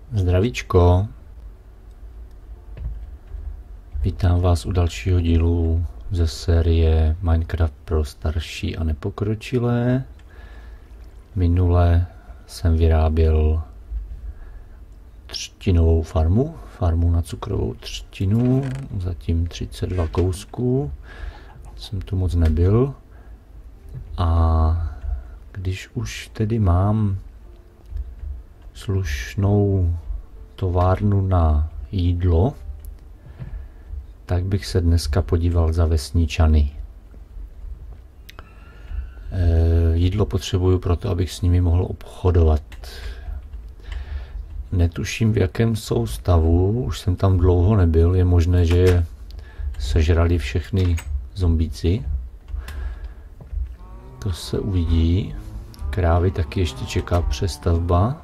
Zdravíčko. Vítám vás u dalšího dílu ze série Minecraft pro starší a nepokročilé. Minule jsem vyráběl třtinovou farmu na cukrovou třtinu, zatím 32 kousků, jsem tu moc nebyl. A když už tedy mám slušnou továrnu na jídlo, tak bych se dneska podíval za vesničany. Jídlo potřebuju proto, abych s nimi mohl obchodovat. Netuším, v jakém jsou stavu, už jsem tam dlouho nebyl, je možné, že je sežrali všechny zombíci. To se uvidí. Krávy taky ještě čeká přestavba.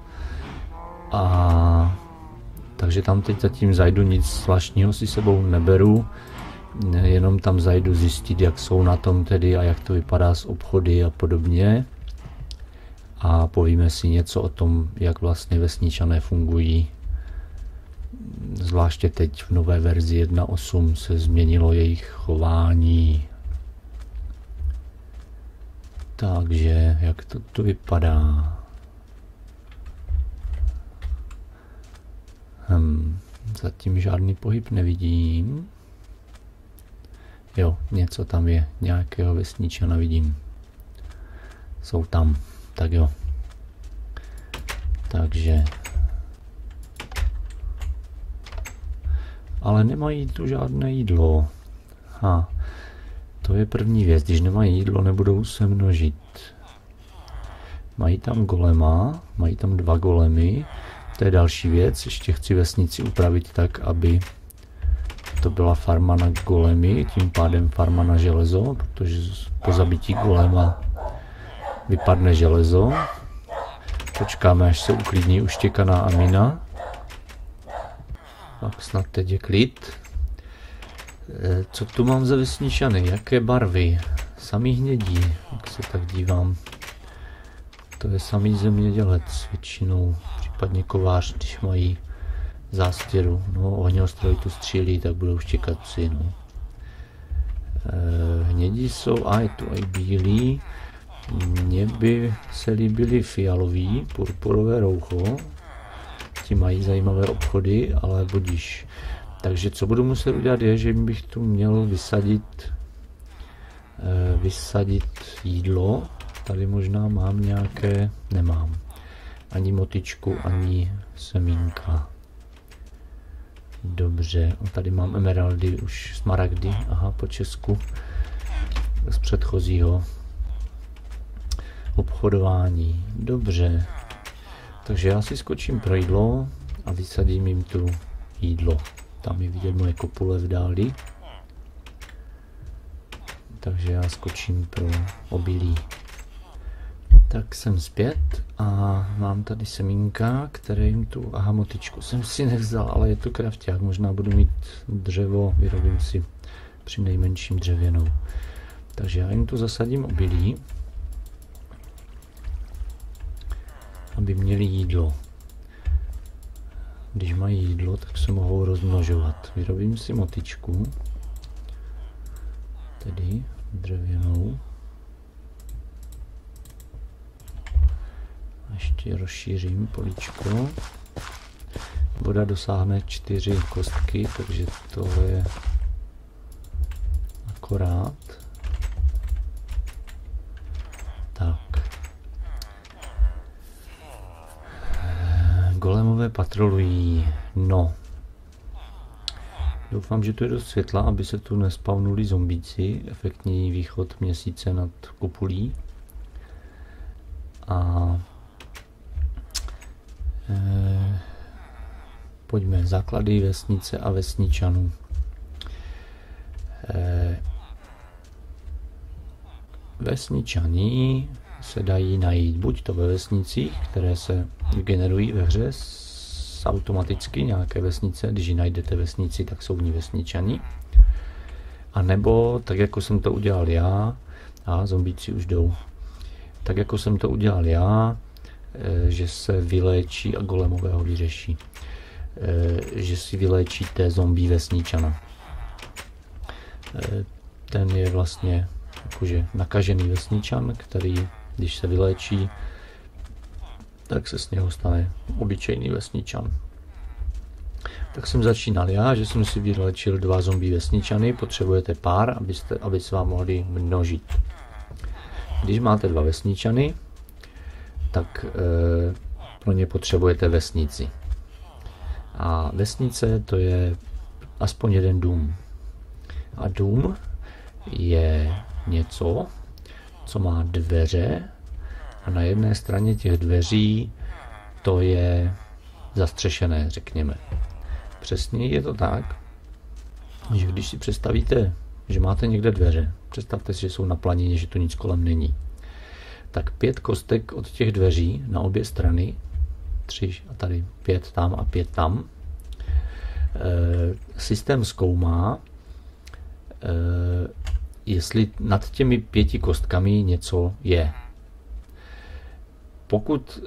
Takže tam teď zatím zajdu, nic zvláštního si sebou neberu, jenom tam zajdu zjistit, jak jsou na tom tedy a jak to vypadá s obchody a podobně. A povíme si něco o tom, jak vlastně vesničané fungují. Zvláště teď v nové verzi 1.8 se změnilo jejich chování. Takže jak to tu vypadá? Zatím žádný pohyb nevidím. Jo, něco tam je, nějakého vesničana vidím. Jsou tam, tak jo. Takže. Ale nemají tu žádné jídlo. To je první věc, když nemají jídlo, nebudou se množit. Mají tam golema, mají tam 2 golemy. To je další věc, ještě chci vesnici upravit tak, aby to byla farma na golemy, tím pádem farma na železo, protože po zabití golema vypadne železo. Počkáme, až se uklidní uštěkaná Amina. Tak snad teď je klid. Co tu mám za vesničany? Jaké barvy? Samý hnědí, jak se tak dívám. To je samý zemědělec většinou, případně kovář, když mají zástěru. No, ohňostroj tu střílí, tak budou štěkat no. Hnědí jsou, a je tu i bílý. Mně by se líbily fialový, purpurové roucho. Ti mají zajímavé obchody, ale budíš. Takže co budu muset udělat je, že bych tu měl vysadit jídlo. Tady možná mám nějaké, nemám. Ani motičku, ani semínka. Dobře, tady mám emeraldy, už smaragdy, po česku. Z předchozího obchodování. Dobře. Takže já si skočím pro jídlo a vysadím jim tu jídlo. Tam je vidět moje kopule v dáli. Takže já skočím pro obilí. Tak jsem zpět a mám tady semínka, které jim tu, motičku jsem si nevzal, ale je to krafťák, možná budu mít dřevo, vyrobím si při nejmenším dřevěnou. Takže já jim tu zasadím obilí, aby měli jídlo. Když mají jídlo, tak se mohou rozmnožovat. Vyrobím si motičku, tedy dřevěnou. Ještě rozšířím políčko. Voda dosáhne 4 kostky, takže tohle je akorát. Tak. Golemové patrolují. No. Doufám, že tu je dost světla, aby se tu nespavnuli zombíci. Efektní východ měsíce nad kopulí. Pojďme, základy vesnice a vesničanů. Vesničani se dají najít buď to ve vesnicích, které se generují ve hře automaticky, nějaké vesnice, když ji najdete vesnici, tak jsou v ní vesničani. A nebo, tak jako jsem to udělal já, zombíci už jdou, tak jako jsem to udělal já, že se vyléčí a golemové ho vyřeší. Že si vyléčíte zombie vesničana. Ten je vlastně jakože nakažený vesničan, který, když se vyléčí, tak se z něho stane obyčejný vesničan. Tak jsem začínal já, že jsem si vyléčil 2 zombie vesničany, potřebujete pár, aby se vám mohli množit. Když máte 2 vesničany, tak pro ně potřebujete vesnici. A vesnice to je aspoň jeden dům. A dům je něco, co má dveře a na jedné straně těch dveří to je zastřešené, řekněme. Přesně je to tak, že když si představíte, že máte někde dveře, představte si, že jsou na planině, že tu nic kolem není, tak 5 kostek od těch dveří na obě strany, 3 a tady 5 tam a 5 tam, systém zkoumá, jestli nad těmi 5 kostkami něco je. Pokud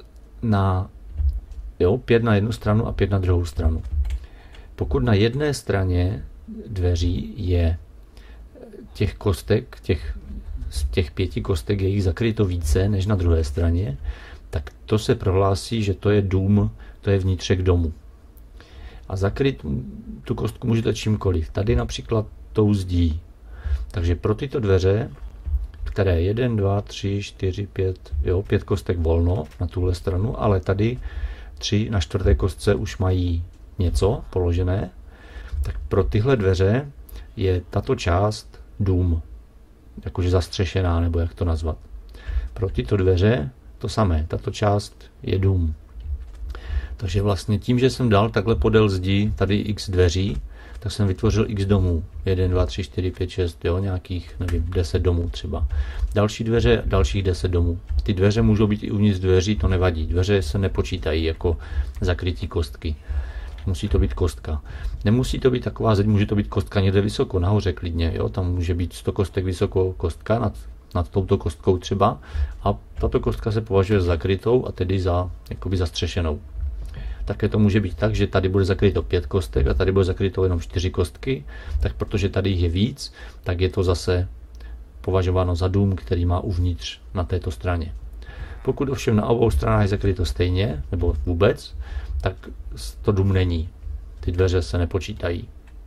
5 na jednu stranu a 5 na druhou stranu. Pokud na jedné straně dveří je těch kostek, z těch 5 kostek je jich zakryto více než na druhé straně, tak to se prohlásí, že to je dům, to je vnitřek domu. A zakryt tu kostku můžete čímkoliv. Tady například tou zdí. Takže pro tyto dveře, které 1, 2, 3, 4, 5, 5 kostek volno na tuhle stranu, ale tady 3 na 4. kostce už mají něco položené, tak pro tyhle dveře je tato část dům, jakože zastřešená, nebo jak to nazvat. Pro tyto dveře to samé, tato část je dům. Takže vlastně tím, že jsem dal takhle podél zdi tady x dveří, tak jsem vytvořil x domů. 1, 2, 3, 4, 5, 6, nějakých, nevím, 10 domů třeba. Další dveře, dalších 10 domů. Ty dveře můžou být i uvnitř dveří, to nevadí. Dveře se nepočítají jako zakrytí kostky. Musí to být kostka. Nemusí to být taková zeď, může to být kostka někde vysoko, nahoře klidně. Tam může být 100 kostek vysoko kostka, nad touto kostkou třeba. A tato kostka se považuje za zakrytou a tedy za jakoby zastřešenou. Také to může být tak, že tady bude zakryto 5 kostek a tady bude zakryto jenom 4 kostky, tak protože tady jich je víc, tak je to zase považováno za dům, který má uvnitř na této straně. Pokud ovšem na obou stranách je zakryto stejně, nebo vůbec, tak to dům není. Ty dveře se nepočítají.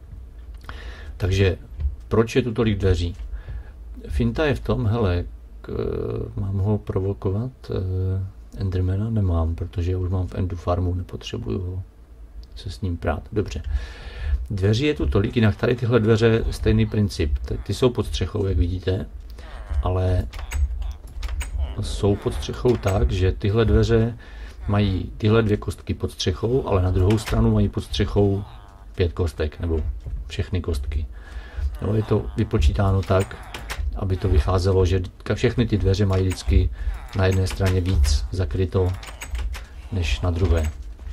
Takže proč je tu tolik dveří? Finta je v tom, mám ho provokovat, Endermana nemám, protože já už mám v Endu farmu, nepotřebuju se s ním prát. Dobře. Dveří je tu tolik, jinak tady tyhle dveře stejný princip. Ty jsou pod střechou, jak vidíte, ale jsou pod střechou tak, že tyhle dveře mají tyhle 2 kostky pod střechou, ale na druhou stranu mají pod střechou 5 kostek, nebo všechny kostky. Je to vypočítáno tak, aby to vycházelo, že všechny ty dveře mají vždycky na jedné straně víc zakryto než na druhé.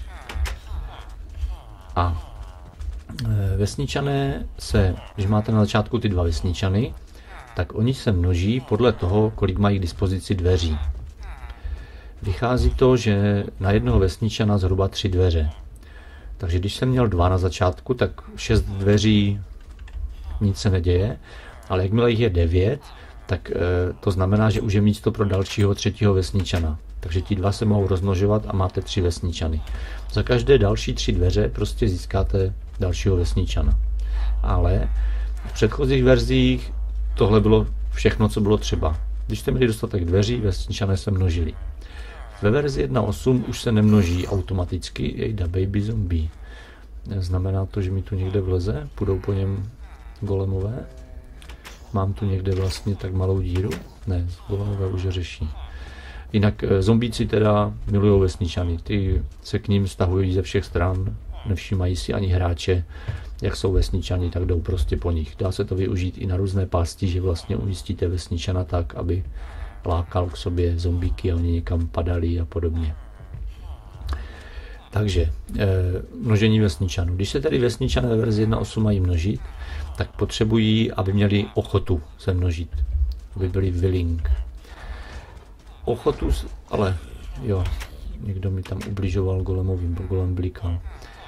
A vesničané když máte na začátku ty 2 vesničany, tak oni se množí podle toho, kolik mají k dispozici dveří. Vychází to, že na jednoho vesničana zhruba 3 dveře. Takže když jsem měl 2 na začátku, tak 6 dveří nic se neděje, ale jakmile jich je 9, tak to znamená, že už je místo pro dalšího 3. vesničana. Takže ti 2 se mohou rozmnožovat a máte 3 vesničany. Za každé další 3 dveře prostě získáte dalšího vesničana. Ale v předchozích verzích tohle bylo všechno, co bylo třeba. Když jste měli dostatek dveří, vesničané se množili. Ve verzi 1.8 už se nemnoží automaticky, jejda baby zombie. Znamená to, že mi tu někde vleze, půjdou po něm golemové. Mám tu někde vlastně tak malou díru? Ne, golemové už řeší. Jinak zombíci teda milují vesničany, ty se k ním stahují ze všech stran, nevšímají si ani hráče, jak jsou vesničani, tak jdou prostě po nich. Dá se to využít i na různé pasti, že vlastně umístíte vesničana tak, aby lákal k sobě zombíky a oni někam padali a podobně. Takže množení vesničanů. Když se tedy vesničané ve verzi 1.8 mají množit, tak potřebují, aby měli ochotu se množit, aby byli willing. Ochotu, ale jo, někdo mi tam ubližoval golemovým, bo golem blikal.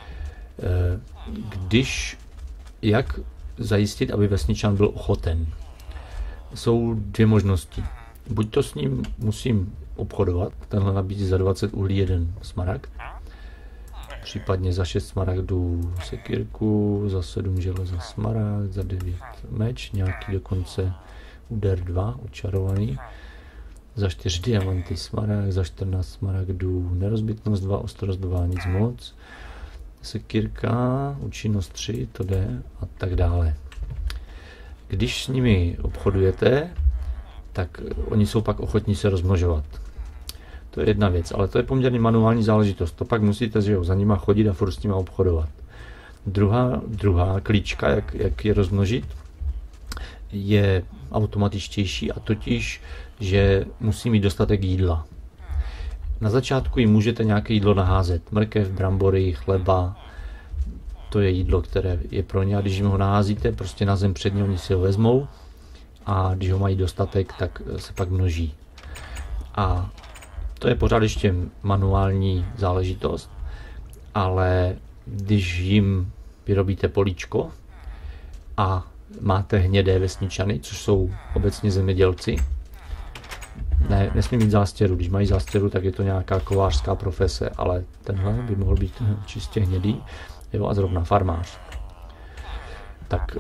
Jak zajistit, aby vesničan byl ochoten? Jsou dvě možnosti. Buď to s ním musím obchodovat, tenhle nabízí za 20 uhlí 1 smaragd, případně za 6 smaragdů sekírku, za 7 železa smaragd, za 9 meč, nějaký dokonce úder 2, očarovaný, za 4 diamanty smaragd, za 14 smaragdů nerozbitnost 2, ostrost 2, nic moc, sekírka, účinnost 3, to jde a tak dále. Když s nimi obchodujete, tak oni jsou pak ochotní se rozmnožovat. To je jedna věc, ale to je poměrně manuální záležitost. To pak musíte za nima chodit a furt s nima obchodovat. Druhá klíčka, jak je rozmnožit, je automatičtější, a totiž, že musí mít dostatek jídla. Na začátku jim můžete nějaké jídlo naházet. Mrkev, brambory, chleba. To je jídlo, které je pro ně. A když jim ho naházíte prostě na zem před ně, oni si ho vezmou. A když ho mají dostatek, tak se pak množí. A to je pořád ještě manuální záležitost, ale když jim vyrobíte políčko a máte hnědé vesničany, což jsou obecně zemědělci, nesmí mít zástěru. Když mají zástěru, tak je to nějaká kovářská profese, ale tenhle by mohl být čistě hnědý, jo, a zrovna farmář. Tak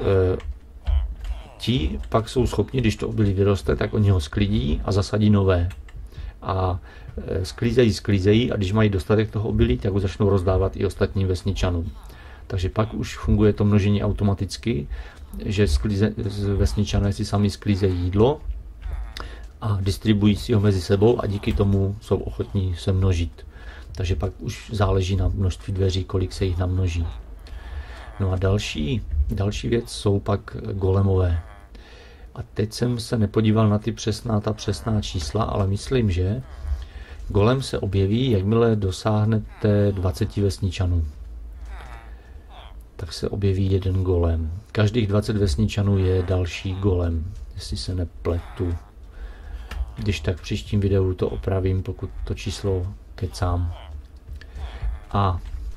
ti pak jsou schopni, když to obilí vyroste, tak oni ho sklidí a zasadí nové. A sklízejí a když mají dostatek toho obilí, tak ho začnou rozdávat i ostatním vesničanům. Takže pak už funguje to množení automaticky, že vesničané si sami sklízejí jídlo a distribuují si ho mezi sebou a díky tomu jsou ochotní se množit. Takže pak už záleží na množství dveří, kolik se jich namnoží. No a další věc jsou pak golemové. A teď jsem se nepodíval na ta přesná čísla, ale myslím, že golem se objeví, jakmile dosáhnete 20 vesničanů. Tak se objeví jeden golem. Každých 20 vesničanů je další golem, jestli se nepletu. Když tak v příštím videu to opravím, pokud to číslo kecám. A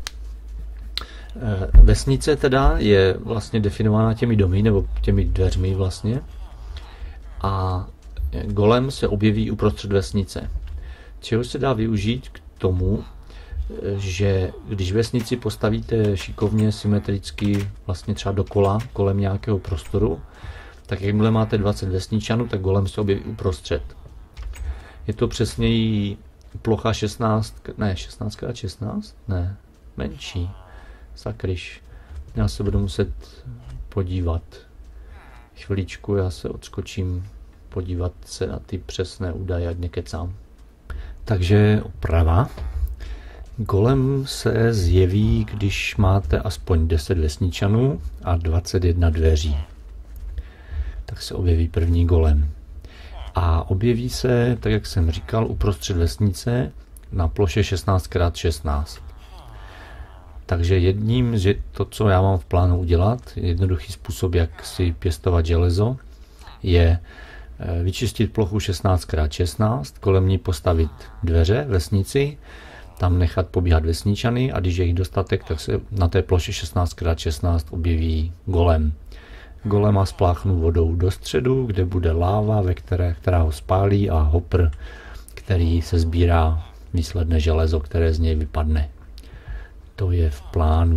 vesnice teda je vlastně definována těmi domy, nebo těmi dveřmi vlastně. A golem se objeví uprostřed vesnice. Čeho se dá využít k tomu, že když vesnici postavíte šikovně, symetricky, vlastně třeba dokola, kolem nějakého prostoru, tak jakmile máte 20 vesničanů, tak golem se objeví uprostřed. Je to přesněji plocha 16x16? Ne, menší. Sakryš. Já se budu muset podívat. Chviličku, já se odskočím podívat se na ty přesné údaje, ať nekecám. Takže oprava. Golem se zjeví, když máte aspoň 10 vesničanů a 21 dveří. Tak se objeví první golem. A objeví se, tak jak jsem říkal, uprostřed vesnice na ploše 16x16. Takže jedním z to, co já mám v plánu udělat, jednoduchý způsob, jak si pěstovat železo, je vyčistit plochu 16x16, kolem ní postavit dveře, vesnici, tam nechat pobíhat vesničany a když je jich dostatek, tak se na té ploše 16x16 objeví golem. Golema spláchnu vodou do středu, kde bude láva, která ho spálí, a hopr, který se sbírá výsledné železo, které z něj vypadne. To je v plánu.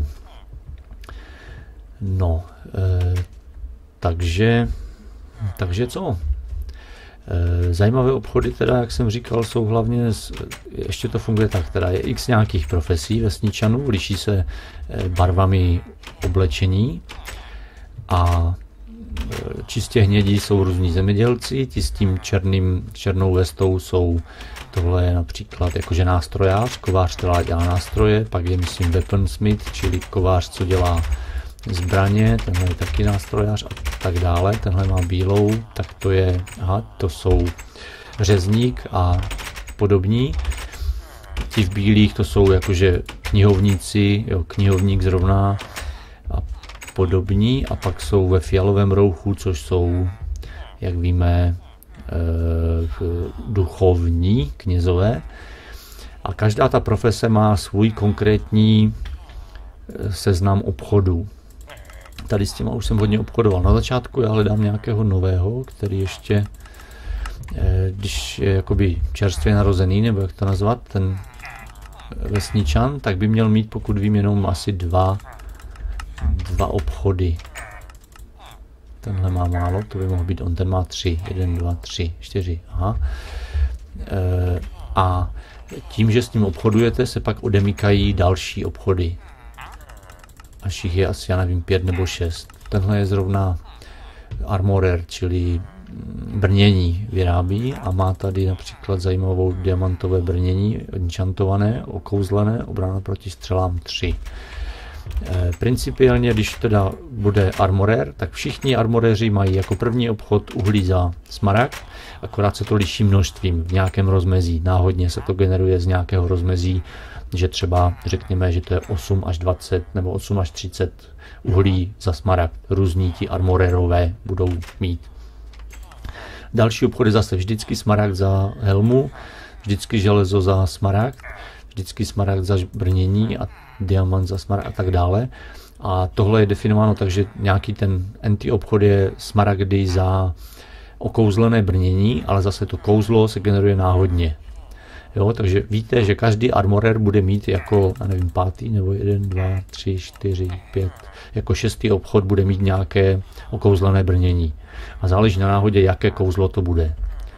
No, takže co? Zajímavé obchody, teda, jak jsem říkal, jsou hlavně, ještě to funguje tak, teda je x nějakých profesí vesničanů, liší se barvami oblečení a čistě hnědí jsou různí zemědělci, ti s tím černou vestou jsou, tohle je například jakože nástrojář, kovář, která dělá nástroje, pak je myslím weaponsmith, čili kovář, co dělá zbraně, tenhle je taky nástrojář a tak dále, tenhle má bílou, tak to je, to jsou řezník a podobní. Ti v bílých to jsou jakože knihovníci, knihovník zrovna a podobní, a pak jsou ve fialovém rouchu, což jsou, jak víme, duchovní knězové. A každá ta profese má svůj konkrétní seznam obchodů. Tady s těma už jsem hodně obchodoval. Na začátku já hledám nějakého nového, který ještě, když je jakoby čerstvě narozený, nebo jak to nazvat, ten vesničan, tak by měl mít, pokud vím, jenom asi dva obchody. Tenhle má málo, to by mohl být on, ten má 3. 1, 2, 3, 4, aha. A tím, že s ním obchodujete, se pak odemykají další obchody. Až jich je asi, já nevím, 5 nebo 6. Tenhle je zrovna armorer, čili brnění vyrábí a má tady například zajímavou diamantové brnění, enchantované, okouzlené, obrana proti střelám 3. Principiálně, když teda bude armorér, tak všichni armoréři mají jako první obchod uhlí za smaragd, akorát se to liší množstvím v nějakém rozmezí. Náhodně se to generuje z nějakého rozmezí, že třeba řekněme, že to je 8 až 20 nebo 8 až 30 uhlí za smaragd. Různí ti armorérové budou mít. Další obchod je zase vždycky smaragd za helmu, vždycky železo za smaragd, vždycky smaragd za brnění a diamant za smaragd a tak dále. A tohle je definováno tak, že nějaký ten anti-obchod je smaragdy za okouzlené brnění, ale zase to kouzlo se generuje náhodně. Jo, takže víte, že každý armorer bude mít jako, já nevím, 5. nebo 1, 2, 3, 4, 5, jako 6. obchod bude mít nějaké okouzlené brnění. A záleží na náhodě, jaké kouzlo to bude.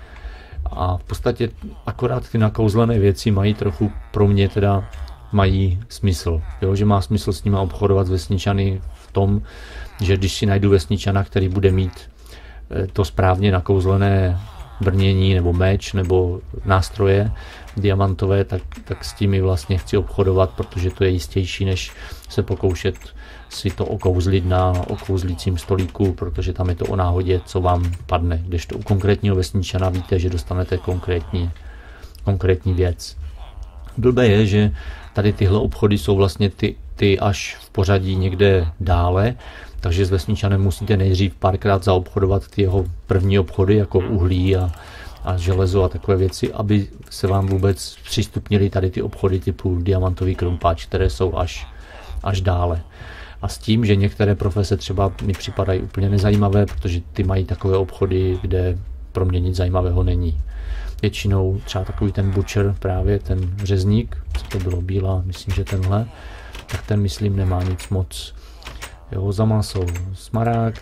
A v podstatě akorát ty nakouzlené věci mají trochu, pro mě teda, mají smysl. Jo, že má smysl s nimi obchodovat s vesničany v tom, že když si najdu vesničana, který bude mít to správně nakouzlené brnění nebo meč nebo nástroje diamantové, tak s tím vlastně chci obchodovat, protože to je jistější, než se pokoušet si to okouzlit na okouzlícím stolíku, protože tam je to o náhodě, co vám padne. Kdežto u konkrétního vesničana víte, že dostanete konkrétní věc. Blbé je, že tady tyhle obchody jsou vlastně ty až v pořadí někde dále, takže s vesničanem musíte nejdřív párkrát zaobchodovat ty jeho první obchody, jako uhlí a železo a takové věci, aby se vám vůbec přistupnili tady ty obchody typu diamantový krumpáč, které jsou až dále. A s tím, že některé profese třeba mi připadají úplně nezajímavé, protože ty mají takové obchody, kde pro mě nic zajímavého není. Většinou třeba takový ten butcher, právě ten řezník, co to bylo, bílá, myslím, že tenhle, tak ten, myslím, nemá nic moc. Jo, za maso smaragd,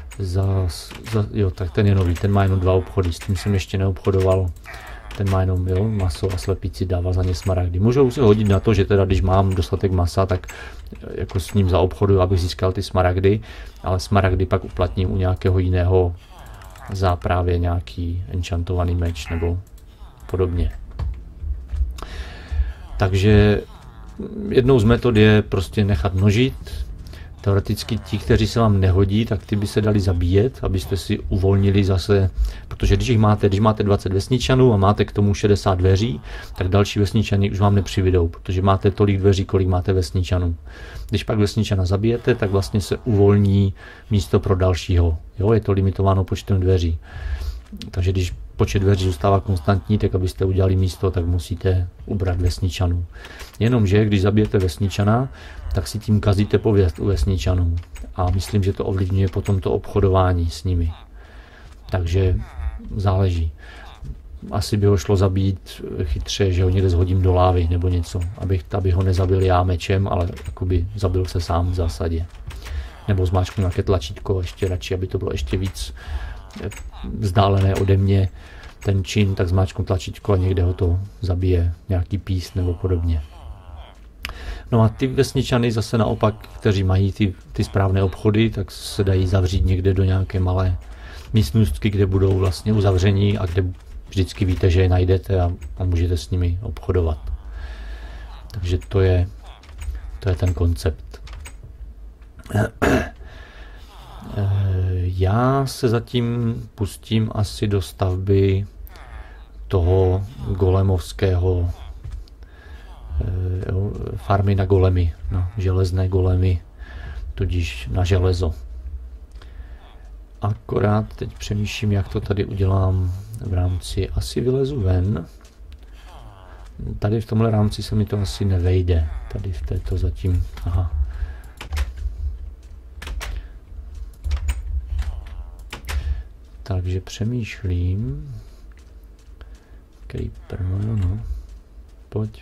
jo, tak ten je nový, ten má jenom 2 obchody, s tím jsem ještě neobchodoval, ten má jenom, jo, maso a slepíci dává za ně smaragdy. Můžou se hodit na to, že teda když mám dostatek masa, tak jako s ním zaobchoduju, abych získal ty smaragdy, ale smaragdy pak uplatním u nějakého jiného za právě nějaký enchantovaný meč nebo podobně. Takže jednou z metod je prostě nechat množit. Teoreticky ti, kteří se vám nehodí, tak ty by se dali zabíjet, abyste si uvolnili zase, protože když máte 20 vesničanů a máte k tomu 60 dveří, tak další vesničany už vám nepřividou, protože máte tolik dveří, kolik máte vesničanů. Když pak vesničana zabijete, tak vlastně se uvolní místo pro dalšího. Jo, je to limitováno počtem dveří. Takže když počet dveří zůstává konstantní, tak abyste udělali místo, tak musíte ubrat vesničanů. Jenomže, když zabijete vesničana, tak si tím kazíte pověst u vesničanů. A myslím, že to ovlivňuje potom to obchodování s nimi. Takže záleží. Asi by ho šlo zabít chytře, že ho někde zhodím do lávy nebo něco, abych ho nezabil já mečem, ale jakoby zabil se sám v zásadě. Nebo zmáčknu nějaké tlačítko, ještě radši, aby to bylo ještě víc vzdálené ode mě ten čin, tak zmáčknu tlačítko a někde ho to zabije, nějaký píst nebo podobně. No a ty vesničany zase naopak, kteří mají ty správné obchody, tak se dají zavřít někde do nějaké malé místnostky, kde budou vlastně uzavření a kde vždycky víte, že je najdete a můžete s nimi obchodovat. Takže to je ten koncept. Já se zatím pustím asi do stavby toho golemovského farmy na golemy, na železné golemy, tudíž na železo. Akorát teď přemýšlím, jak to tady udělám v rámci, asi vylezu ven. Tady v tomhle rámci se mi to asi nevejde. Tady v této zatím, aha. Takže přemýšlím. Creeper, no. Pojď.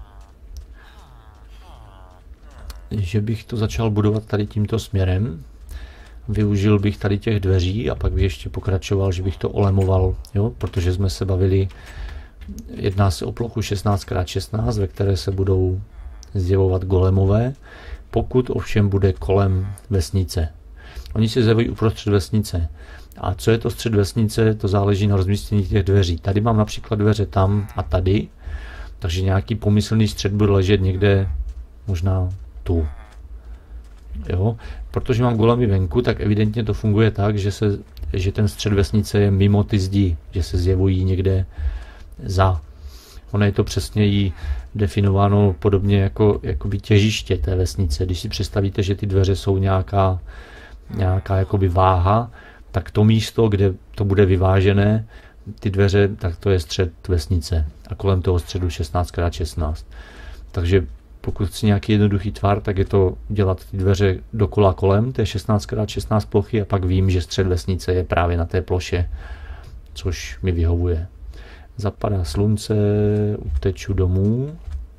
Že bych to začal budovat tady tímto směrem. Využil bych tady těch dveří a pak bych ještě pokračoval, že bych to olemoval, jo? Protože jsme se bavili, jedná se o plochu 16x16, ve které se budou zjevovat golemové, pokud ovšem bude kolem vesnice. Oni se zjevují uprostřed vesnice. A co je to střed vesnice, to záleží na rozmístění těch dveří. Tady mám například dveře tam a tady, takže nějaký pomyslný střed bude ležet někde možná tu. Jo? Protože mám golemy venku, tak evidentně to funguje tak, že ten střed vesnice je mimo ty zdi, že se zjevují někde za. Ono je to přesněji definováno podobně jako jakoby těžiště té vesnice. Když si představíte, že ty dveře jsou nějaká jakoby váha, tak to místo, kde to bude vyvážené, ty dveře, tak to je střed vesnice. A kolem toho středu 16x16. Takže pokud chci nějaký jednoduchý tvar, tak je to dělat ty dveře dokola kolem té 16x16 plochy a pak vím, že střed vesnice je právě na té ploše, což mi vyhovuje. Zapadá slunce, uteču domů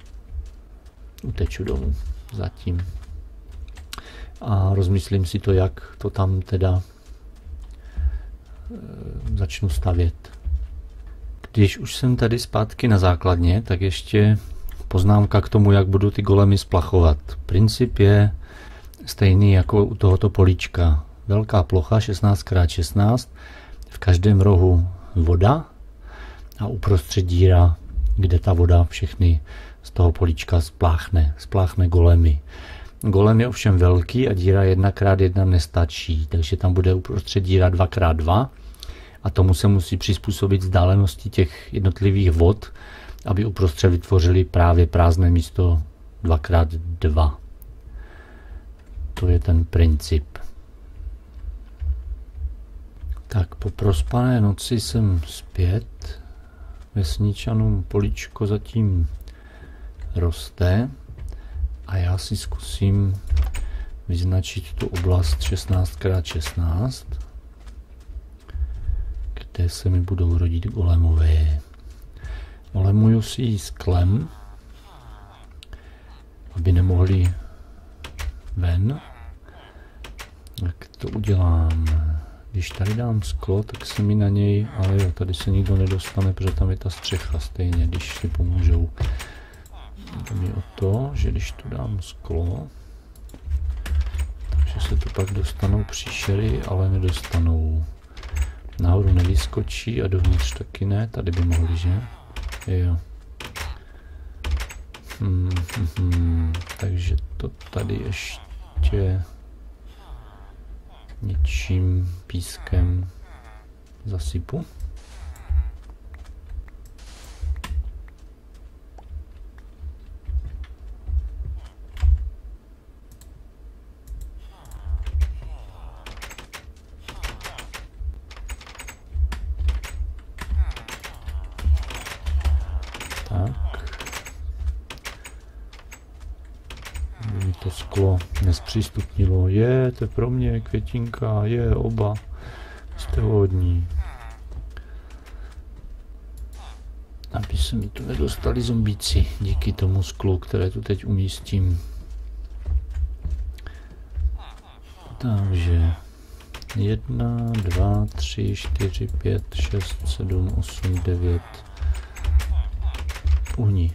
zatím. A rozmyslím si to, jak to tam teda začnu stavět. Když už jsem tady zpátky na základně, tak ještě poznámka k tomu, jak budu ty golemy splachovat. Princip je stejný jako u tohoto políčka. Velká plocha 16x16, v každém rohu voda a uprostřed díra, kde ta voda všechny z toho políčka spláchne golemy. Golem je ovšem velký a díra 1x1 nestačí, takže tam bude uprostřed díra 2x2 a tomu se musí přizpůsobit vzdálenosti těch jednotlivých vod, aby uprostřed vytvořili právě prázdné místo 2x2. To je ten princip. Tak po prospané noci jsem zpět. Vesničanům políčko zatím roste a já si zkusím vyznačit tu oblast 16x16, kde se mi budou rodit golemové. Olemuju si ji sklem, aby nemohli ven. Jak to udělám? Když tady dám sklo, tak se mi na něj, ale jo, tady se nikdo nedostane, protože tam je ta střecha stejně, když si pomůžou. Jde mi o to, že když tu dám sklo, takže se tu pak dostanou příšery, ale nedostanou. Nahoru nevyskočí a dovnitř taky ne, tady by mohli, že? Jo. Takže to tady ještě něčím pískem zasypu. To sklo nespřístupnilo. To je pro mě květinka, oba. Jste hodní. Aby se mi tu nedostali zombíci díky tomu sklu, které tu teď umístím. Takže 1, 2, 3, 4, 5, 6, 7, 8, 9. Uhni.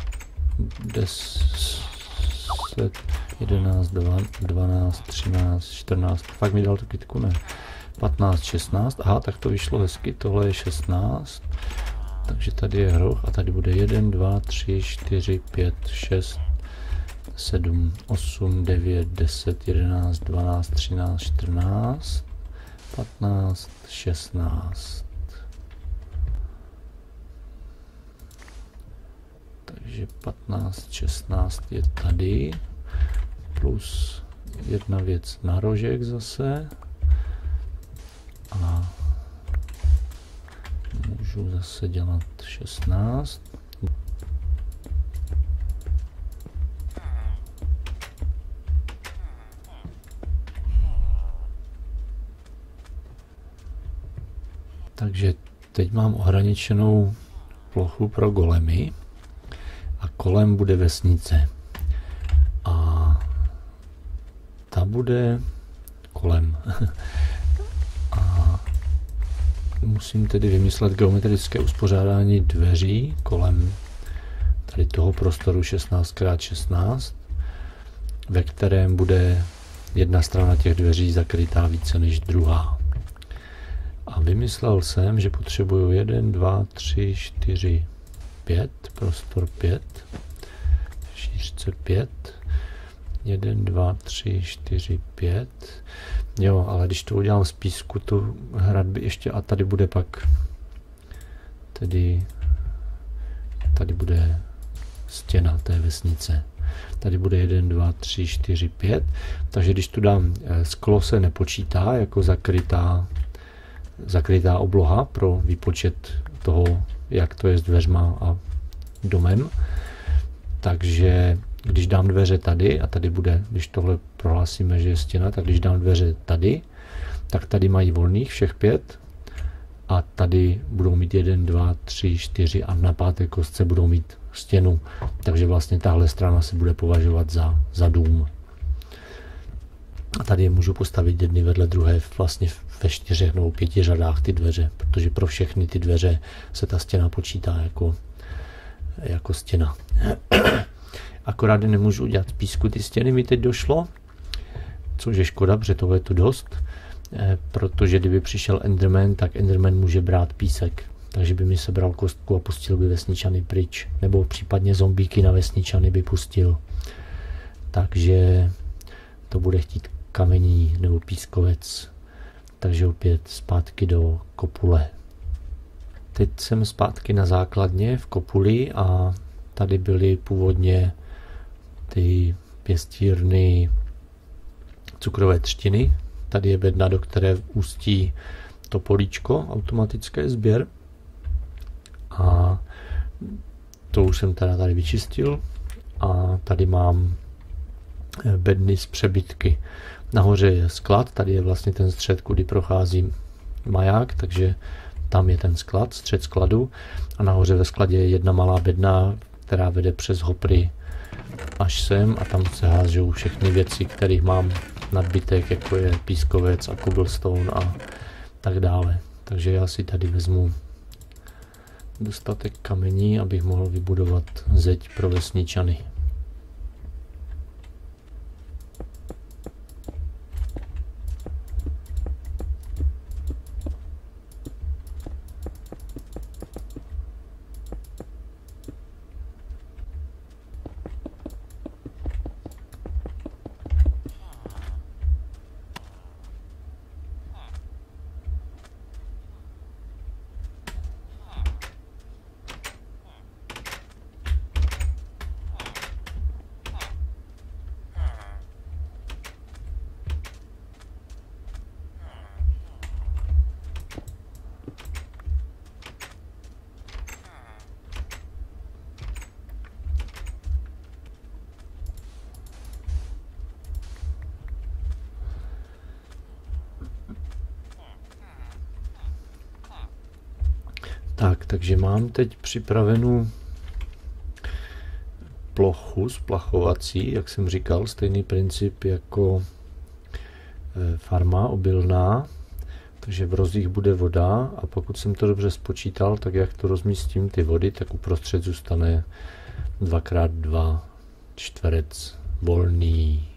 10, 11, 12, 13, 14, fakt mi dal tu kytku, ne, 15, 16, aha, tak to vyšlo hezky, tohle je 16, takže tady je hroch a tady bude 1, 2, 3, 4, 5, 6, 7, 8, 9, 10, 11, 12, 13, 14, 15, 16. Takže 15, 16 je tady, plus jedna věc na rožek zase a můžu zase dělat 16. Takže teď mám ohraničenou plochu pro golemy a kolem bude vesnice. A ta bude kolem. A musím tedy vymyslet geometrické uspořádání dveří kolem tady toho prostoru 16x16, ve kterém bude jedna strana těch dveří zakrytá více než druhá. A vymyslel jsem, že potřebuju 1, 2, 3, 4, 5, prostor 5, šířce 5, 1, 2, 3, 4, 5. Jo, ale když to udělám z písku, tu hradby ještě, a tady bude pak, tedy tady bude stěna té vesnice. Tady bude 1, 2, 3, 4, 5. Takže když tu dám, sklo se nepočítá jako zakrytá obloha pro výpočet toho, jak to je s dveřma a domem. Takže když dám dveře tady, a tady bude, když tohle prohlásíme, že je stěna, tak když dám dveře tady, tak tady mají volných všech 5 a tady budou mít 1, 2, 3, 4 a na páté kostce budou mít stěnu. Takže vlastně tahle strana se bude považovat za dům. A tady je můžu postavit jedny vedle druhé vlastně ve 4 nebo 5 řadách ty dveře, protože pro všechny ty dveře se ta stěna počítá jako stěna. Akorát nemůžu udělat z písku, ty stěny mi teď došlo, což je škoda, protože toho je tu dost, protože kdyby přišel Enderman, tak Enderman může brát písek, takže by mi sebral kostku a pustil by vesničany pryč, nebo případně zombíky na vesničany by pustil. Takže to bude chtít kamení nebo pískovec, takže opět zpátky do kopule. Teď jsem zpátky na základně v kopuli a tady byly původně ty pěstírny cukrové třtiny. Tady je bedna, do které ústí to políčko, automatické sběr. A to už jsem teda tady vyčistil. A tady mám bedny z přebytky. Nahoře je sklad, tady je vlastně ten střed, kudy prochází maják, takže tam je ten sklad, střed skladu. A nahoře ve skladě je jedna malá bedna, která vede přes hopry až sem a tam se hážou všechny věci, kterých mám nadbytek, jako je pískovec a cobblestone a tak dále. Takže já si tady vezmu dostatek kamení, abych mohl vybudovat zeď pro vesničany. Takže mám teď připravenou plochu splachovací, jak jsem říkal, stejný princip jako farma obilná, takže v rozích bude voda a pokud jsem to dobře spočítal, tak jak to rozmístím ty vody, tak uprostřed zůstane 2x2 čtverec volný.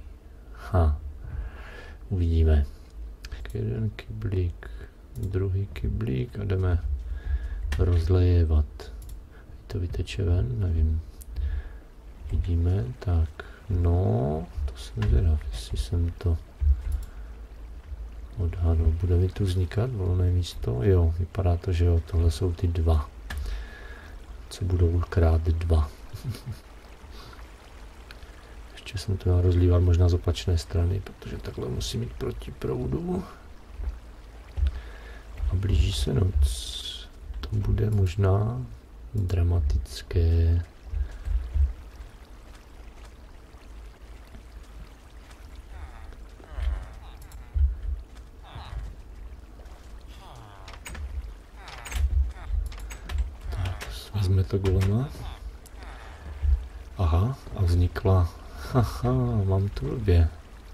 Uvidíme. Jeden kyblík, druhý kyblík a jdeme rozlejevat. To vyteče ven, nevím. Vidíme, tak, no, to jsem zvědav, jestli jsem to odhadl. Bude mi tu vznikat volné místo? Jo, vypadá to, že jo, tohle jsou ty dva, co budou krát 2. Ještě jsem to měl rozlívat možná z opačné strany, protože takhle musím mít proti proudu. A blíží se noc. To bude možná dramatické. ta golema. Aha, a vznikla, haha, mám tu blbě.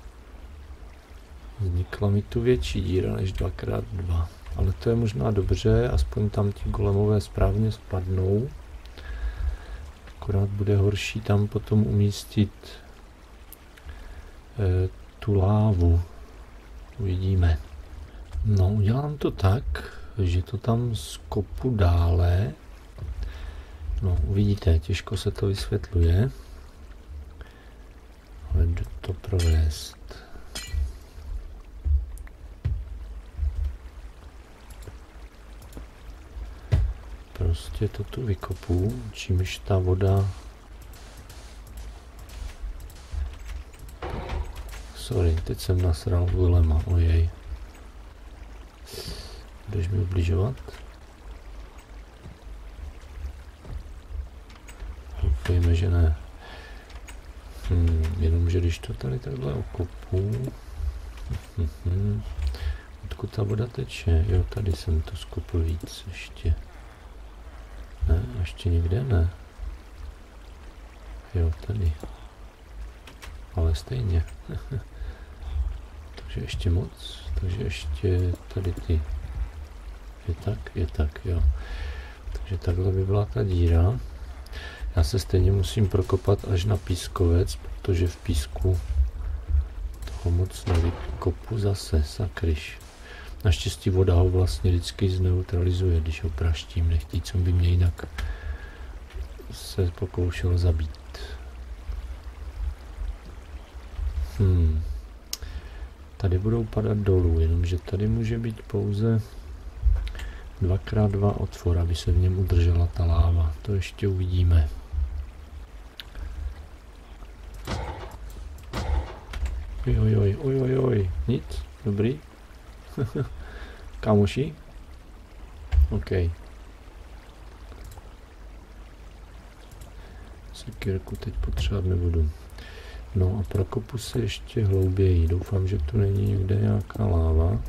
Vznikla mi tu větší díra než 2x2. Ale to je možná dobře, aspoň tam ti golemové správně spadnou. Akorát bude horší tam potom umístit tu lávu. Uvidíme. No, udělám to tak, že to tam skopu dále. No, uvidíte, těžko se to vysvětluje. Ale jdu to provést. Prostě to tu vykopu, čímž ta voda... Sorry, teď jsem nasral golema, ojej. Budeš mi ubližovat? Doufejme, že ne. Jenomže když to tady takhle okopu... Odkud ta voda teče? Jo, tady jsem to skopl víc ještě. Ne, ještě nikde ne. Jo, tady. Ale stejně. Takže ještě moc. Takže ještě tady ty. Je tak, jo. Takže takhle by byla ta díra. Já se stejně musím prokopat až na pískovec, protože v písku toho moc nevykopu zase, sakryš. Naštěstí voda ho vlastně vždycky zneutralizuje, když ho praštím, nechtí, co by mě jinak se pokoušel zabít. Tady budou padat dolů, jenomže tady může být pouze 2x2 otvor, aby se v něm udržela ta láva. To ještě uvidíme. Oj, nic, dobrý. Kámoši? OK. Sekírku teď potřebovat nebudu. No a prokopu se ještě hlouběji. Doufám, že tu není někde nějaká láva.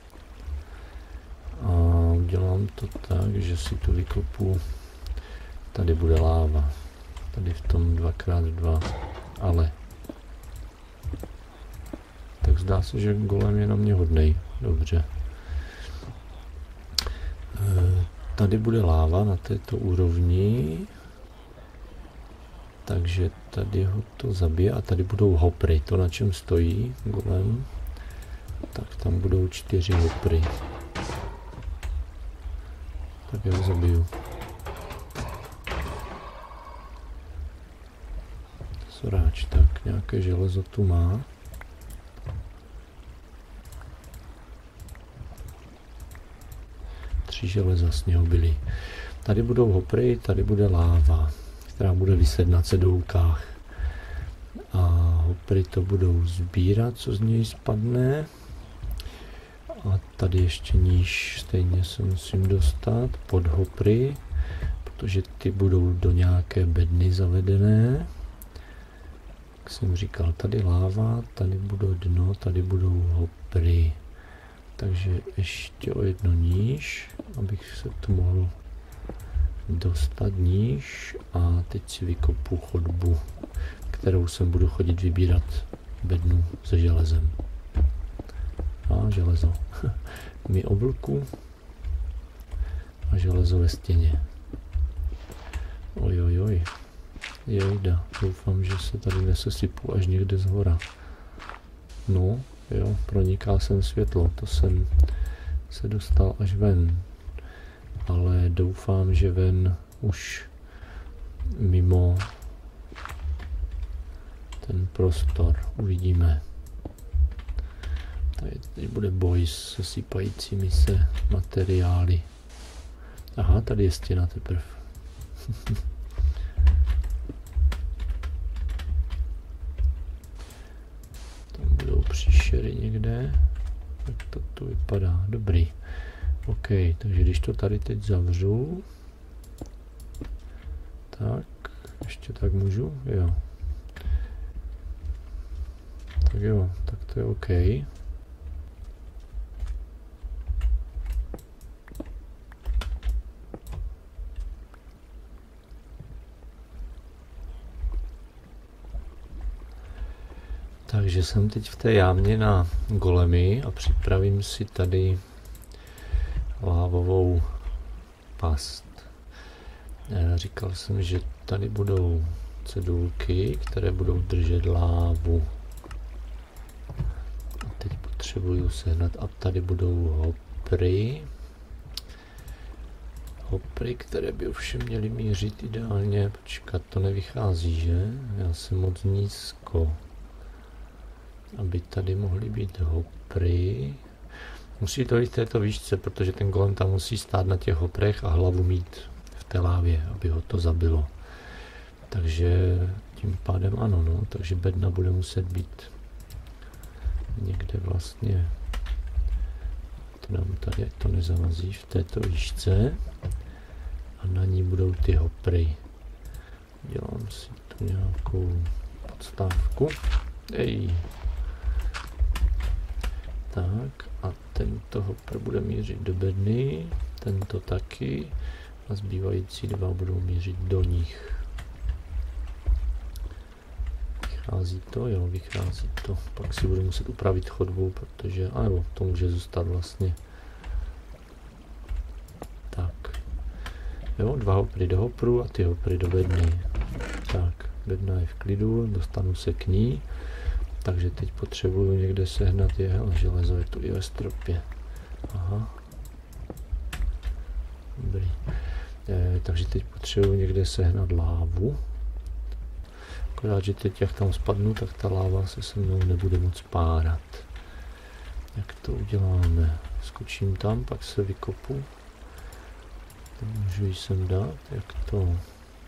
A udělám to tak, že si tu vykopu. Tady bude láva. Tady v tom 2x2. Ale. Tak zdá se, že golem je na mě hodnej. Dobře. Tady bude láva na této úrovni. Takže tady ho to zabije a tady budou hopry. To, na čem stojí golem. Tak tam budou 4 hopry. Tak já ho zabiju. Soráč, tak nějaké železo tu má. Železa z něho byly. Tady budou hopry, tady bude láva, která bude viset na cedulkách. A hopry to budou sbírat, co z něj spadne. A tady ještě níž stejně se musím dostat pod hopry, protože ty budou do nějaké bedny zavedené. Jak jsem říkal, tady láva, tady budou dno, tady budou hopry. Takže ještě o jedno níž, abych se tu mohl dostat níž a teď si vykopu chodbu, kterou sem budu chodit vybírat bednu se železem. A železo. Mi oblku a železo ve stěně. Ojojoj. Jejda, doufám, že se tady nesesypu až někde zhora. No, jo, proniká sem světlo, to jsem se dostal až ven. Ale doufám, že ven už mimo ten prostor. Uvidíme. Tady bude boj s sypajícími se materiály. Aha, tady je stěna teprve. Tam budou příšery někde. Tak to tu vypadá. Dobrý. OK, takže když to tady teď zavřu, tak, ještě tak můžu? Jo. Tak jo, tak to je OK. Takže jsem teď v té jámě na golemy a připravím si tady lávovou past. Říkal jsem, že tady budou cedulky, které budou držet lávu. A teď potřebuju sehnat, a tady budou hopry. Hopry, které by ovšem měly mířit ideálně. Počkat, to nevychází, že? Já jsem moc nízko. Aby tady mohly být hopry. Musí to jít v této výšce, protože ten golem tam musí stát na těch hoprech a hlavu mít v té lávě, aby ho to zabilo. Takže tím pádem ano, no. Takže bedna bude muset být někde vlastně. To dám tady, ať to nezamazí, v této výšce. A na ní budou ty hopry. Dělám si tu nějakou podstávku. Ej. Tak a tento hopr bude mířit do bedny, tento taky a zbývající dva budou mířit do nich. Vychází to? Jo, vychází to. Pak si budu muset upravit chodbu, protože, anebo to může zůstat vlastně. Tak. Jo, dva hopry do hopru a ty hopry do bedny. Tak, bedna je v klidu, dostanu se k ní. Takže teď potřebuju někde sehnat železo, je tu i ve stropě. Aha. Dobrý. Takže teď potřebuju někde sehnat lávu. Akorát, že teď jak tam spadnu, tak ta láva se mnou nebude moc párat. Jak to uděláme? Skočím tam, pak se vykopu. To můžu ji sem dát, jak to?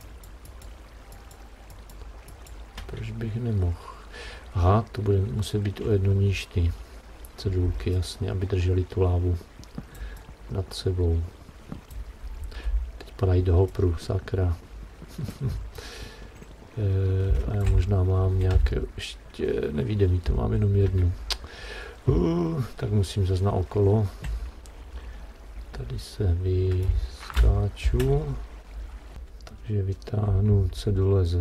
Proč bych nemohl? Aha, to bude muset být o jedno níž ty cedulky, jasně, aby drželi tu lávu nad sebou. Teď padají do hopru, sakra. A já možná mám nějaké, ještě nevíde mi to, mám jenom jednu. Tak musím zase na okolo. Tady se vyskáču. Takže vytáhnu cedule z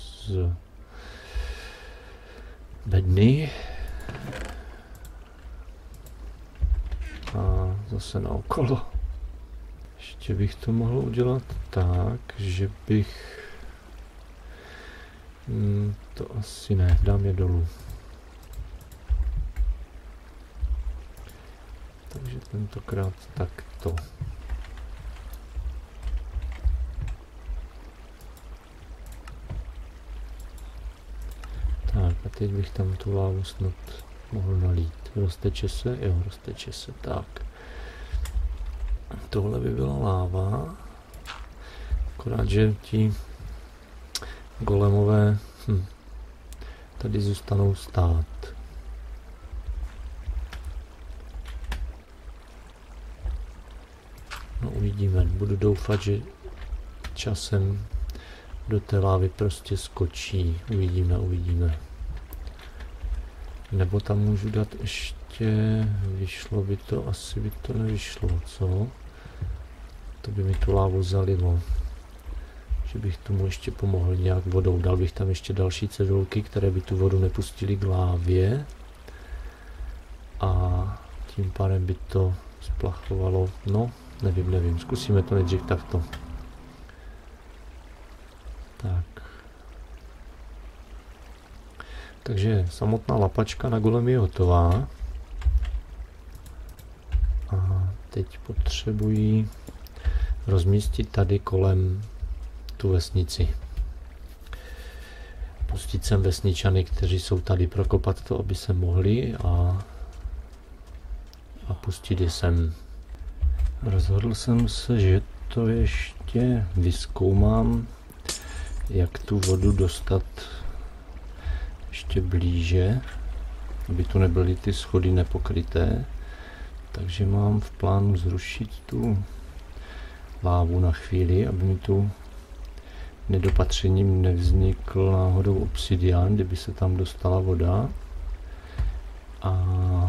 bedny a zase na okolo. Ještě bych to mohl udělat tak, že bych to asi ne, dám je dolů. Takže tentokrát takto. Tak a teď bych tam tu lávu snad mohl nalít. Rozteče se? Jo, rozteče se. Tak. Tohle by byla láva. Akorát, že ti golemové tady zůstanou stát. No uvidíme. Budu doufat, že časem do té lávy prostě skočí. Uvidíme. Nebo tam můžu dát ještě, vyšlo by to, asi by to nevyšlo, co? To by mi tu lávu zalilo. Že bych tomu ještě pomohl nějak vodou. Dal bych tam ještě další cedulky, které by tu vodu nepustily k lávě. A tím pádem by to splachovalo. No, nevím. Zkusíme to nejdřív takto. Tak. Takže samotná lapačka na golem je hotová. A teď potřebuji rozmístit tady kolem tu vesnici. Pustit sem vesničany, kteří jsou tady, prokopat to, aby se mohli a pustit je sem. Rozhodl jsem se, že to ještě vyzkoumám, jak tu vodu dostat ještě blíže, aby tu nebyly ty schody nepokryté. Takže mám v plánu zrušit tu lávu na chvíli, aby mi tu nedopatřením nevznikl náhodou obsidian, kdyby se tam dostala voda. A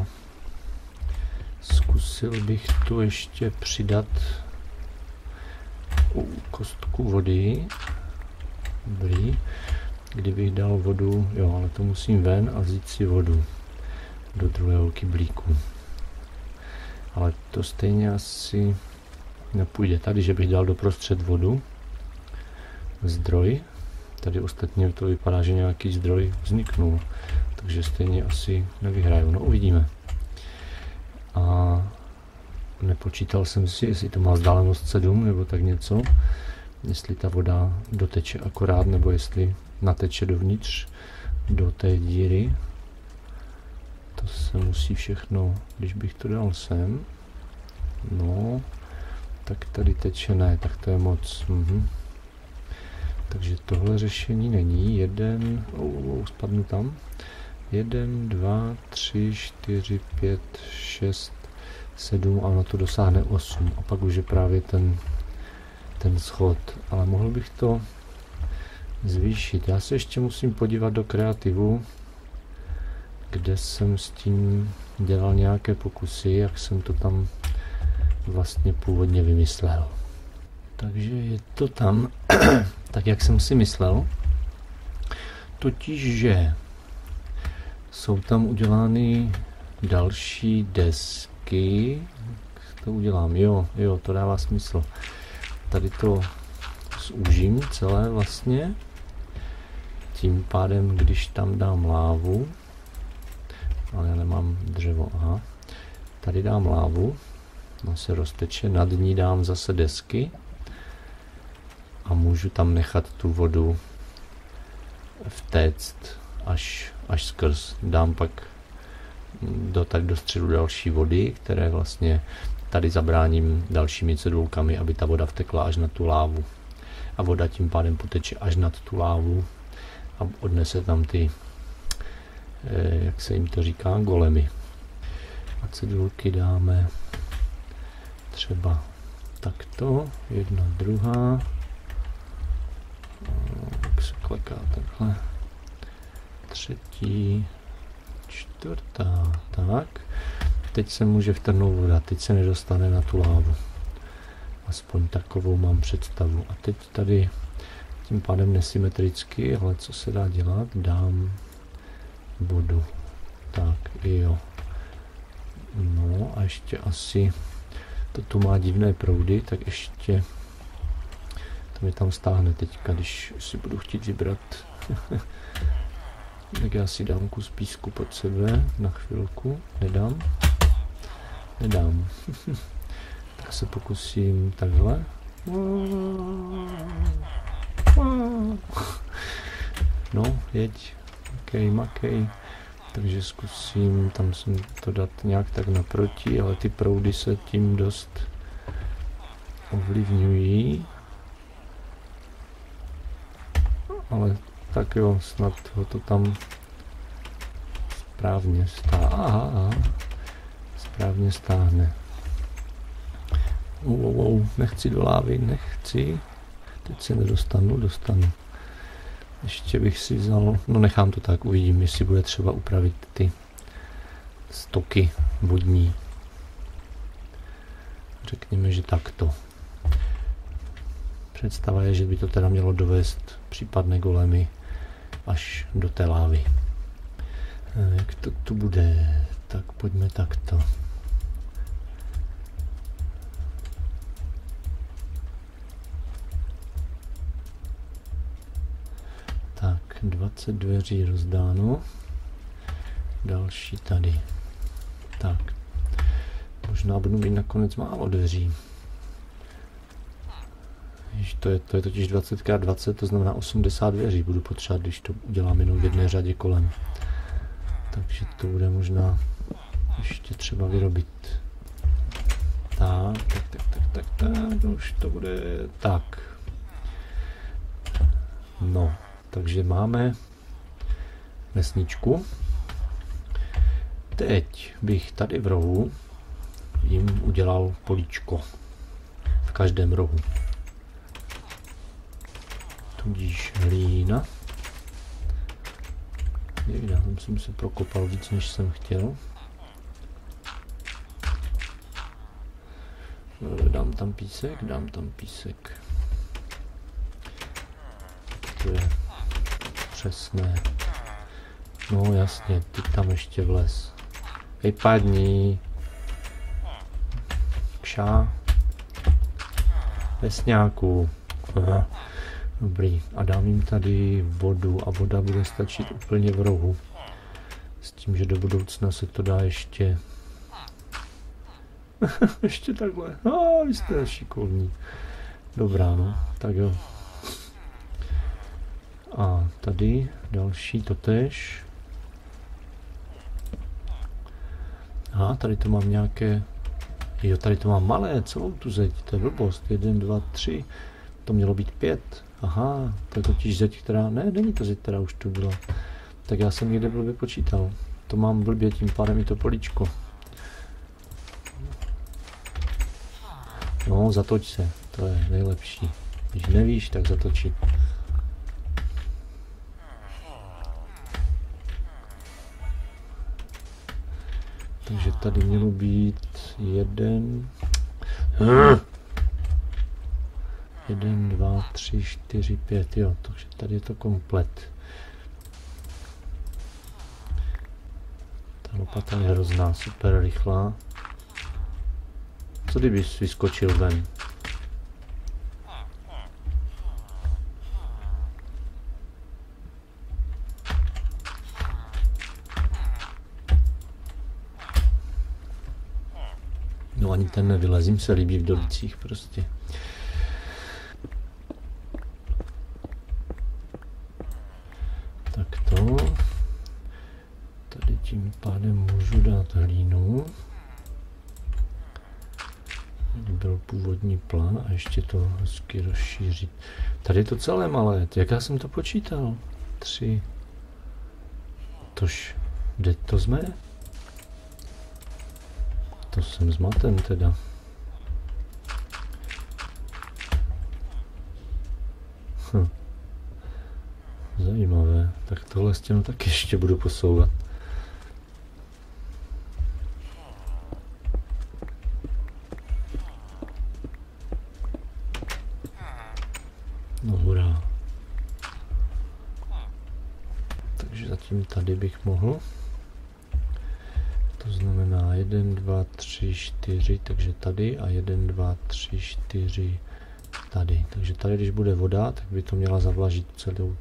zkusil bych tu ještě přidat kostku vody. Dobrý. kdybych dal vodu, jo, ale to musím ven a vzít si vodu do druhého kyblíku. Ale to stejně asi nepůjde tady, že bych dal doprostřed vodu, zdroj. Tady ostatně to vypadá, že nějaký zdroj vzniknul, takže stejně asi nevyhraju. No uvidíme. A nepočítal jsem si, jestli to má vzdálenost 7 nebo tak něco, jestli ta voda doteče akorát, nebo jestli nateče dovnitř do té díry. To se musí všechno, když bych to dal sem, no, tak tady teče ne, tak to je moc. Takže tohle řešení není. Spadnu tam. 1, 2, 3, 4, 5, 6, 7, ano, to dosáhne 8. A pak už je právě ten schod. Ale mohl bych to zvýšit. Já se ještě musím podívat do kreativu, kde jsem s tím dělal nějaké pokusy, jak jsem to tam vlastně původně vymyslel. Takže je to tam tak, jak jsem si myslel. Totiž, že jsou tam udělány další desky. Jak to udělám? Jo, to dává smysl. Tady to zúžím celé vlastně. Tím pádem, když tam dám lávu, ale já nemám dřevo, aha. Tady dám lávu, no se rozteče, nad ní dám zase desky a můžu tam nechat tu vodu vtéct až skrz. Dám pak do středu další vody, které vlastně tady zabráním dalšími cedulkami, aby ta voda vtekla až na tu lávu. A voda tím pádem poteče až nad tu lávu a odnese tam ty, jak se jim to říká, golemy. A cedulky dáme třeba takto, jedna, druhá, jak se kleká takhle, třetí, čtvrtá, tak. Teď se může vtrhnout voda, teď se nedostane na tu lávu. Aspoň takovou mám představu. A teď tady tím pádem nesymetricky, ale co se dá dělat, dám vodu. Tak, jo. No a ještě asi, to tu má divné proudy, tak ještě to mi tam stáhne teďka, když si budu chtít vybrat. Tak já si dám kus písku pod sebe na chvilku. Nedám. Tak se pokusím takhle. No, jeď. Makej. Takže zkusím, tam jsem to dát nějak tak naproti, ale ty proudy se tím dost ovlivňují. Ale tak jo, snad ho to tam správně stáhne. Nechci do lávy, nechci. Teď se dostanu. Ještě bych si vzal, no nechám to tak, uvidím, jestli bude třeba upravit ty stoky vodní. Řekněme, že takto. Představa je, že by to teda mělo dovést případné golemy až do té lávy. Jak to tu bude? Tak pojďme takto. Tak, 20 dveří rozdáno. Další tady. Tak. Možná budu mít nakonec málo dveří. To je totiž 20x20, to znamená 80 dveří budu potřebovat, když to udělám jenom v jedné řadě kolem. Takže to bude možná ještě třeba vyrobit. Tak, už to bude tak. No, takže máme vesničku. Teď bych tady v rohu jim udělal políčko. V každém rohu. Tudíž hlína. Já jsem se prokopal víc, než jsem chtěl. Dám tam písek. To je přesné. No jasně, ty tam ještě vlez. Vypadni. Kša. Vesňáku. Aha. Dobrý. A dám jim tady vodu a voda bude stačit úplně v rohu. S tím, že do budoucna se to dá ještě... ještě takhle. Vy jste šikovní. Dobrá, no. Tak jo. A tady další totéž. Aha, tady to mám nějaké... Jo, tady to mám malé, celou tu zeď, to je blbost. 1, 2, 3, to mělo být 5. Aha, to je totiž zeď, která... Ne, není to zeď, která už tu byla. Tak já jsem někde blbě počítal. To mám blbě, tím pádem i to políčko. No, zatoč se, to je nejlepší. Když nevíš, tak zatočit. Takže tady mělo být 1, 2, 3, 4, 5, jo, takže tady je to komplet. Ta lopata je hrozná, super rychlá. Co kdybys vyskočil ven? No ani ten nevylezím, se líbí v dolicích prostě. Tak to. Tady tím pádem můžu dát hlínu. Tady byl původní plán a ještě to hezky rozšířit. Tady je to celé malé, jak já jsem to počítal? 3. Tož, kde to jsme? To jsem zmaten teda. Zajímavé. Tak tohle stěnu tak ještě budu posouvat. No hurá. Takže zatím tady bych mohl. To znamená 1, 2, 3, 4, takže tady a 1, 2, 3, 4 tady. Takže tady, když bude voda, tak by to měla zavlažit celou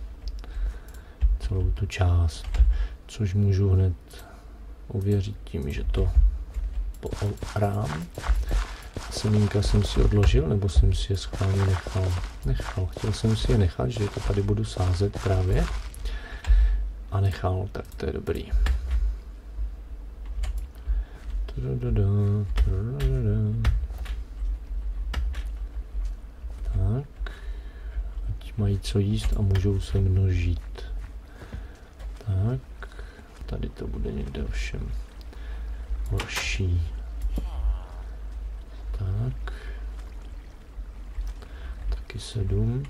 tu část. Což můžu hned ověřit tím, že to poorám. Semínka jsem si odložil, nebo jsem si je schválně nechal. Chtěl jsem si je nechat, že to tady budu sázet právě. A nechal, tak to je dobrý. Tak. Ať mají co jíst a můžou se množit. Tak. Tady to bude někde ovšem horší. Tak. Taky 7.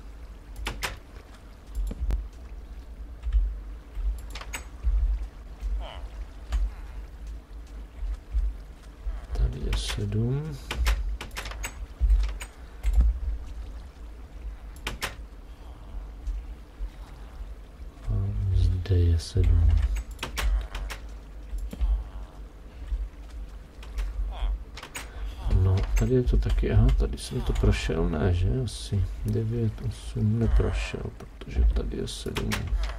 Tady je 7. A zde je 7. No, tady je to taky, aha, tady jsem to prošel, ne, že? Asi 9, 8 neprošel, protože tady je 7.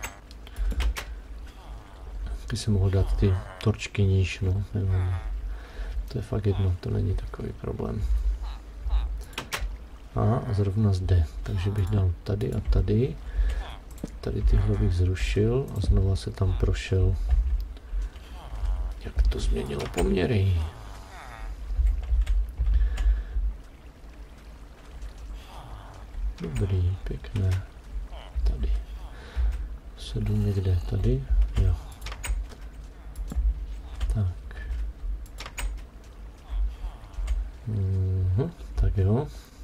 Taky jsem mohl dát ty torčky níž, no, nevím. To je fakt jedno, to není takový problém. A zrovna zde, takže bych dal tady a tady. Tady tyhle bych zrušil a znova se tam prošel. Jak to změnilo poměry. Dobrý, pěkné. Tady. 7 někde, tady, jo. Tak. Tak jo.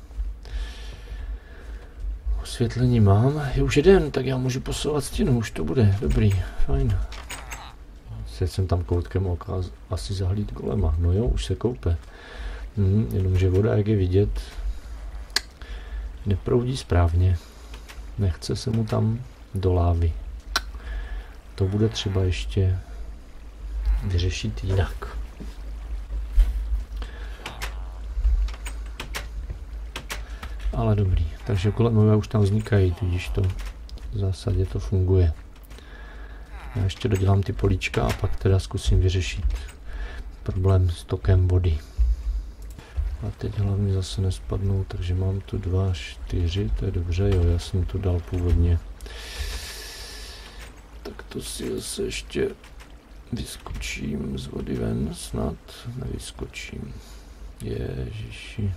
Osvětlení mám. Je už jeden, tak já můžu posouvat stěnu, už to bude. Dobrý, fajn. Se jsem tam koutkem oka asi zahlíd golema. No jo, už se koupe. Jenomže voda, jak je vidět, neproudí správně. Nechce se mu tam do lávy. To bude třeba ještě vyřešit jinak. Ale dobrý, takže golemové už tam vznikají, tudíž to v zásadě to funguje. Já ještě dodělám ty políčka a pak teda zkusím vyřešit problém s tokem vody. A teď hlavně zase nespadnou, takže mám tu 2, 4, to je dobře, jo, já jsem to dal původně. Tak to si zase ještě vyskočím z vody ven, snad nevyskočím. Ježiši.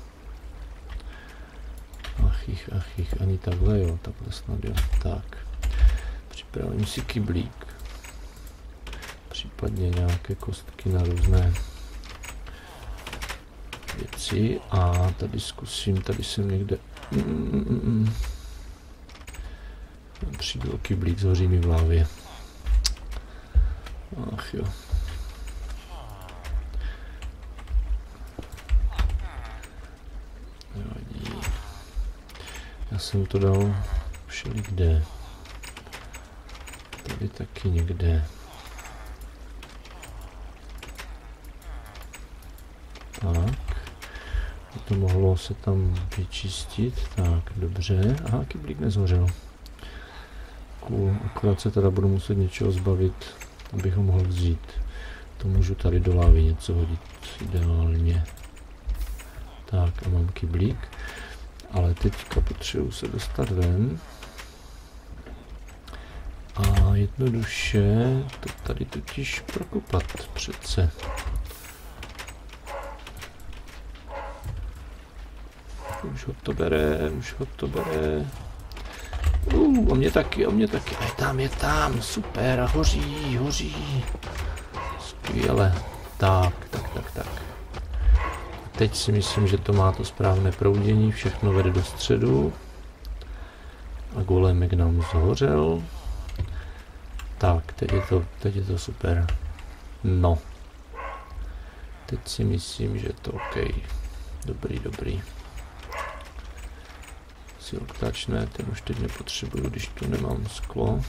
Ach, ani takhle, jo, takhle snad jo. Tak, připravím si kyblík. Případně nějaké kostky na různé věci a tady zkusím, tady jsem někde přibyl kyblík, zhoří mi v hlavě. Ach jo. Nevadí. Já jsem to dal všelikde. Tady taky někde. Tak. To mohlo se tam vyčistit. Tak, dobře. Aha, kyblík nezhořel. Cool. Akorát se teda budu muset něčeho zbavit, abych ho mohl vzít. To můžu tady do lávy něco hodit ideálně. Tak a mám kyblík. Ale teďka potřebuji se dostat ven. A jednoduše to tady totiž prokopat přece. Už ho to bere, o mě taky. A je tam, super, a hoří. Skvěle. Tak. Teď si myslím, že to má to správné proudění, všechno vede do středu. A golemek nám zhořel. Tak, teď je to super. No. Teď si myslím, že je to OK. Dobrý. Silk touch ne, ten už teď nepotřebuju, když tu nemám sklo.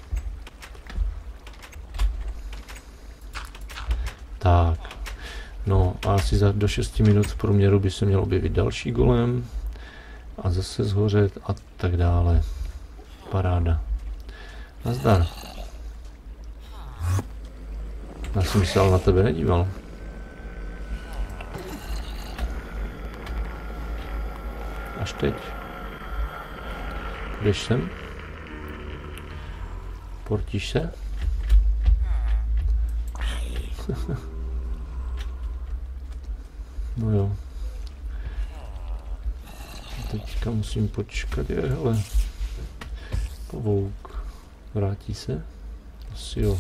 Tak. No a asi do 6 minut v průměru by se měl objevit další golem. A zase zhořet a tak dále. Paráda. Nazdar. Já jsem se ale na tebe nedíval. Až teď. Jdeš sem? Portíš se? No jo. Teďka musím počkat, hele. Pavouk. Vrátí se? Asi jo.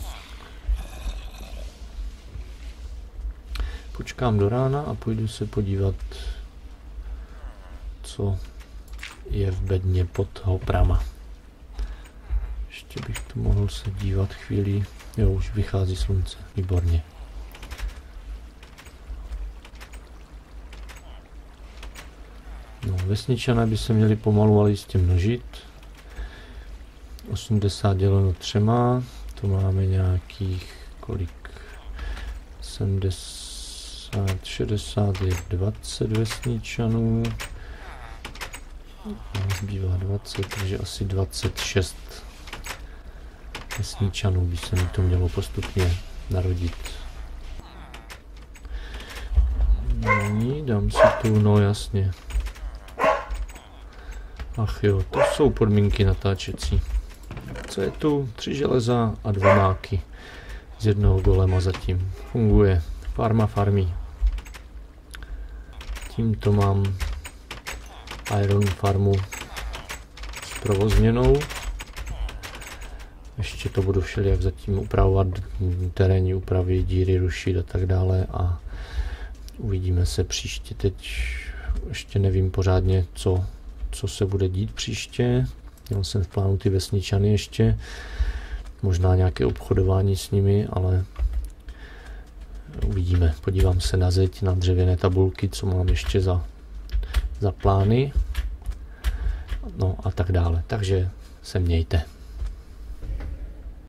Počkám do rána a půjdu se podívat, co je v bedně pod hoprama. Ještě bych tu mohl se dívat chvíli. Jo, už vychází slunce. Výborně. No, vesničané by se měli pomalu, ale jistě množit. 80 děleno 3, to máme nějakých kolik? 70, 60 je 20 vesničanů. Zbývá 20, takže asi 26 vesničanů by se mi to mělo postupně narodit. Dám si tu, no jasně. Ach jo, to jsou podmínky natáčecí. Co je tu? 3 železa a 2 máky. Z jednoho golema zatím. Funguje. Farmí. Tímto mám Iron farmu zprovozněnou. Ještě to budu všelijak zatím upravovat, terénní úpravy, díry rušit a tak dále a uvidíme se příště. Teď ještě nevím pořádně, co se bude dít příště. Měl jsem v plánu ty vesničany ještě, možná nějaké obchodování s nimi, ale uvidíme. Podívám se na zeď, na dřevěné tabulky, co mám ještě za plány, no a tak dále. Takže se mějte.